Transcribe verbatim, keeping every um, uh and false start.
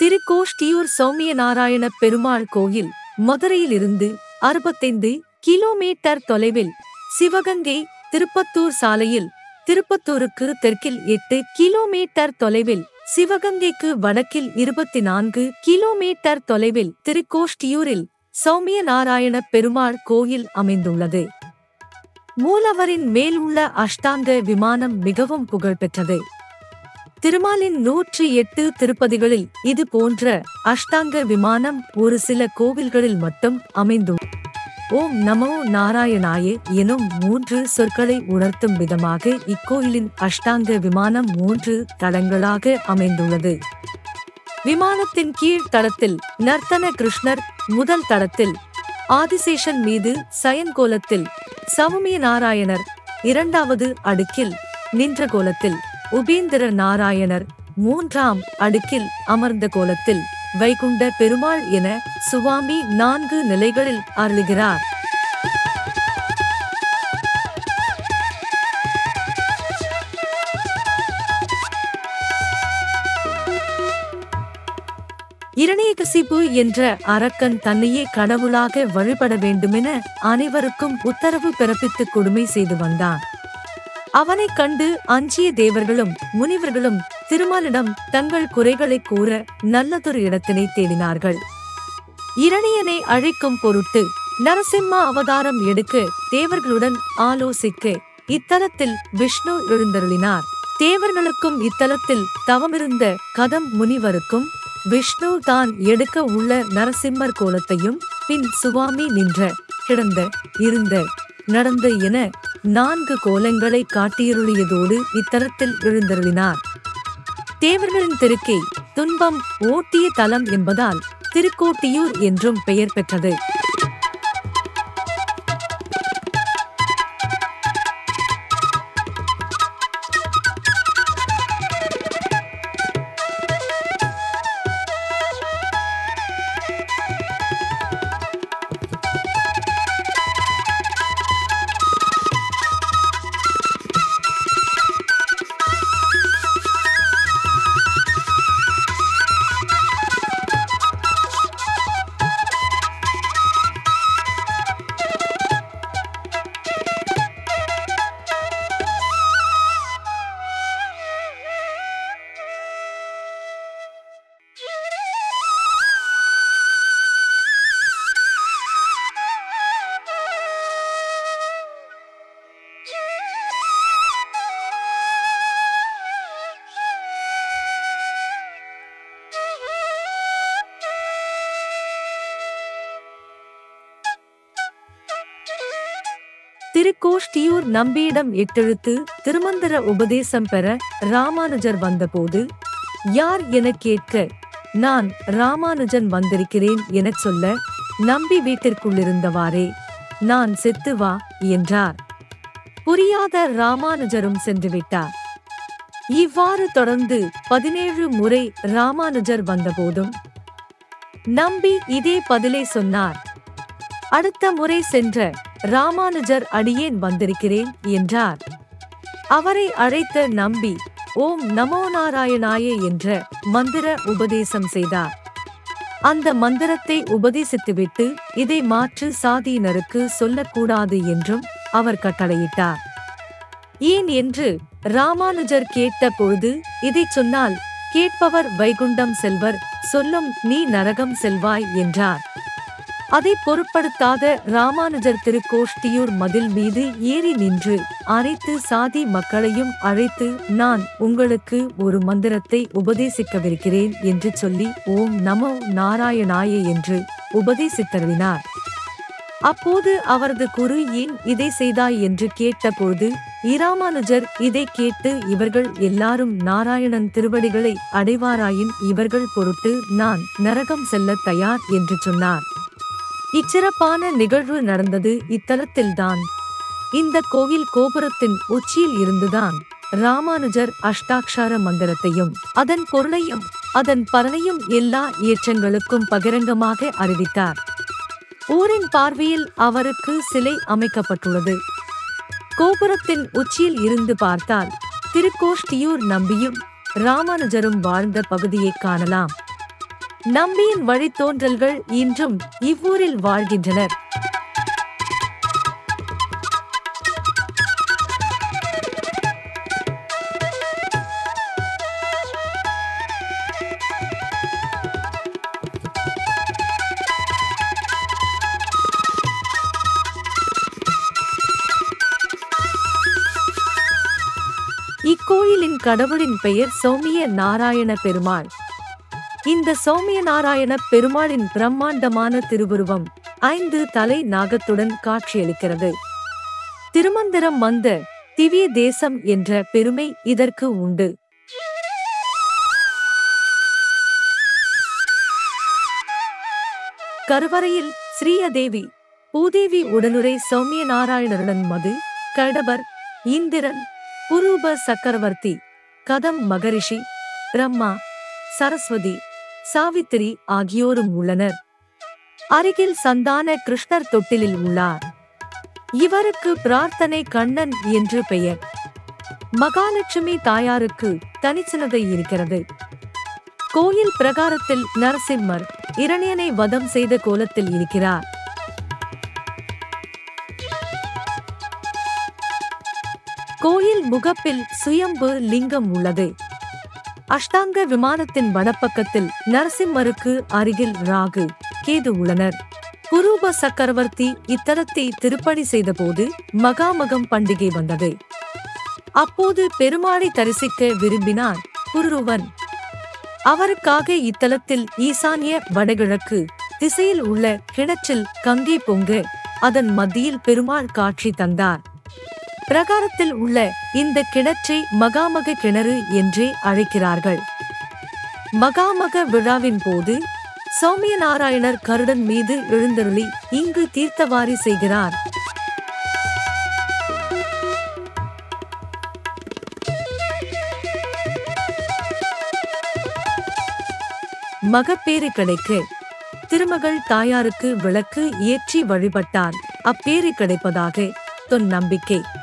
திருக்கோஷ்டியூர் சௌமிய நாராயண பெருமாள் கோயில் மதுரையிலிருந்து அறுபத்தைந்து கிலோமீட்டர் தொலைவில், சிவகங்கை திருப்பத்தூர் சாலையில் திருப்பத்தூருக்கு தெற்கில் எட்டு கிலோமீட்டர் தொலைவில், சிவகங்கைக்கு வடக்கில் இருபத்தி நான்கு கிலோமீட்டர் தொலைவில் திருக்கோஷ்டியூரில் சௌமிய நாராயண பெருமாள் கோயில் அமைந்துள்ளது. மூலவரின் மேல் உள்ள அஷ்டாங்க விமானம் மிகவும் புகழ்பெற்றது. திருமாலின் நூற்றி எட்டு திருப்பதிகளில் இது போன்ற அஷ்டாங்க விமானம் ஒரு சில கோவில்களில் மட்டும் அமைந்துள்ளது. ஓம் நமோ நாராயணாய எனும் மூன்று சொற்களை உணர்த்தும் விதமாக இக்கோயிலின் அஷ்டாங்க விமானம் மூன்று தளங்களாக அமைந்துள்ளது. விமானத்தின் கீழ் தளத்தில் நர்த்தன கிருஷ்ணர், முதல் தளத்தில் ஆதிசேஷன் மீது சயன்கோலத்தில் சௌமிய நாராயணர், இரண்டாவது அடுக்கில் நின்ற கோலத்தில் உபேந்திர நாராயணர், மூன்றாம் அடுக்கில் அமர்ந்த கோலத்தில் வைகுண்ட பெருமாள் என சுவாமி நான்கு நிலைகளில் அருளுகிறார். இரணியகசிபு என்ற அரக்கன் தன்னையே கடவுளாக வழிபட வேண்டுமென அனைவருக்கும் உத்தரவு பிறப்பித்து கொடுமை செய்து வந்தான். அவனைக் கண்டு அஞ்சிய தேவர்களும் முனிவர்களும் திருமாலிடம் தங்கள் குறைகளை கூற நல்லதொரு இடத்தினை தேடினார்கள். இரணியனை அழைக்கும் பொருட்டு நரசிம்ம அவதாரம் எடுக்க தேவர்களுடன் ஆலோசிக்க இத்தலத்தில் விஷ்ணு எழுந்தருளினார். தேவர்களுக்கும் இத்தலத்தில் தவமிருந்த கதம் முனிவருக்கும் விஷ்ணு தான் எடுக்க உள்ள நரசிம்மர் கோலத்தையும், பின் சுவாமி நின்ற, கிடந்த, இருந்த, நடந்த என நான்கு கோலங்களை காட்டியருளியதோடு இத்தலத்தில் எழுந்தருளினார். தேவர்களின் திருக்கை துன்பம் ஓட்டிய தலம் என்பதால் திருக்கோட்டியூர் என்றும் பெயர் பெற்றது. திருக்கோஷ்டியூர் நம்பியிடம் எட்டெழுத்து திருமந்திர உபதேசம் பெற ராமானுஜர் வந்தபோது, யார் எனக் கேட்க, நான் ராமானுஜன் வந்திருக்கிறேன் எனச் சொல்ல, நம்பி வீட்டிற்குள்ளிருந்தவாறே, நான் செத்து வா என்றார். புரியாத ராமானுஜரும் சென்றுவிட்டார். இவ்வாறு தொடர்ந்து பதினேழு முறை ராமானுஜர் வந்தபோதும் நம்பி இதே பதிலை சொன்னார். அடுத்த முறை சென்ற ராமானுஜர் அடியேன் வந்திருக்கிறேன் என்றார். அவரை அழைத்த நம்பி ஓம் நமோ நாராயணாய என்ற மந்திர உபதேசம் செய்தார். அந்த மந்திரத்தை உபதேசித்துவிட்டு இதை மாற்று சாதியினருக்கு சொல்லக்கூடாது என்றும் அவர் கட்டளையிட்டார். ஏன் என்று ராமானுஜர் கேட்ட பொழுது, இதைச் சொன்னால் கேட்பவர் வைகுண்டம் செல்வர், சொல்லும் நீ நரகம் செல்வாய் என்றார். அதை பொருட்படுத்தாத ராமானுஜர் திருக்கோஷ்டியூர் மதில் மீது ஏறி நின்று அனைத்து சாதி மக்களையும் அழைத்து, நான் உங்களுக்கு ஒரு மந்திரத்தை உபதேசிக்கவிருக்கிறேன் என்று சொல்லி ஓம் நமோ நாராயணாய என்று உபதேசித்தருளினார். அப்போது அவரது குரு ஏன் இதை செய்தாய் என்று கேட்டபோது, இராமானுஜர் இதை கேட்டு இவர்கள் எல்லாரும் நாராயணன் திருவடிகளை அடைவாராயின் இவர்கள் பொருட்டு நான் நரகம் செல்ல தயார் என்று சொன்னார். இச்சிறப்பான நிகழ்வு நடந்தது இத்தலத்தில்தான். இந்த கோயில் கோபுரத்தின் உச்சியில் இருந்துதான் ராமானுஜர் அஷ்டாக்ஷர மந்திரத்தையும் அதன் பொருளையும் அதன் பலனையும் எல்லா ஏற்றங்களுக்கும் பகிரங்கமாக அறிவித்தார். ஊரின் பார்வையில் அவருக்கு சிலை அமைக்கப்பட்டுள்ளது. கோபுரத்தின் உச்சியில் இருந்து பார்த்தால் திருக்கோஷ்டியூர் நம்பியும் ராமானுஜரும் வாழ்ந்த பகுதியை காணலாம். நம்பியின் வழித்தோன்றல்கள் இன்றும் இவ்வூரில் வாழ்கின்றனர். இக்கோயிலின் கடவுளின் பெயர் சௌமிய நாராயண பெருமாள். இந்த சௌமிய நாராயண பெருமாளின் பிரம்மாண்டமான திருவுருவம் ஐந்து தலை நாகத்துடன் காட்சியளிக்கிறது. திருமந்திரம் வந்த திவ்ய தேசம் என்ற பெருமை இதற்கு உண்டு. கருவறையில் ஸ்ரீயதேவி பூதேவி உடனுரை சௌமிய நாராயணருடன் மது, கடவர், இந்திரன், புரூப சக்கரவர்த்தி, கதம் மகரிஷி, பிரம்மா, சரஸ்வதி, சாவித்திரி ஆகியோரும் உள்ளனர். அருகில் சந்தான கிருஷ்ணர் தொட்டிலில் உள்ளார். இவருக்கு பிரார்த்தனை கண்ணன் என்று பெயர். மகாலட்சுமி தாயாருக்கு தனிச்சினதை இருக்கிறது. கோயில் பிரகாரத்தில் நரசிம்மர் இரணியனை வதம் செய்த கோலத்தில் இருக்கிறார். கோயில் முகப்பில் சுயம்பு லிங்கம் உள்ளது. அஷ்டாங்க விமானத்தின் வடப்பக்கத்தில் நரசிம்மருக்கு அருகில் ராகு, கேது உள்ளனர். புரூப சக்கரவர்த்தி இத்தலத்தை திருப்பணி செய்தபோது மகாமகம் பண்டிகை வந்தது. அப்போது பெருமாளை தரிசிக்க விரும்பினார் புருருவன். அவருக்காக இத்தலத்தில் ஈசானிய வடகிழக்கு திசையில் உள்ள கிணற்றில் கங்கை பொங்க அதன் மத்தியில் பெருமாள் காட்சி தந்தார். பிரகாரத்தில் உள்ள இந்த கிணற்றை மகாமக கிணறு என்றே அழைக்கிறார்கள். மகாமக விழாவின் போது சௌமிய நாராயணர் கருடன் மீது எழுந்தருளி இங்கு தீர்த்தவாரி செய்கிறார். மகப்பேறு கிடைக்க திருமகள் தாயாருக்கு விளக்கு ஏற்றி வழிபட்டால் அப்பேறு கிடைப்பதாக தொன் நம்பிக்கை.